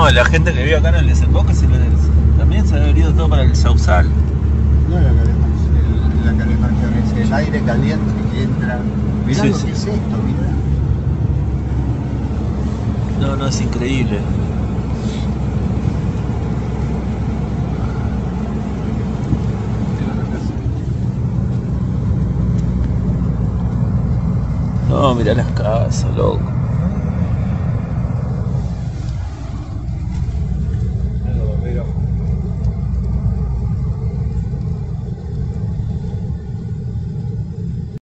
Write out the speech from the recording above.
No, la gente que vive acá en el desemboque también se ha venido todo para el Sausal. No la calefacción, es el aire caliente que entra. Mirá Sí, lo sí. que es esto, mirá. No, es increíble. No, mirá las casas, loco.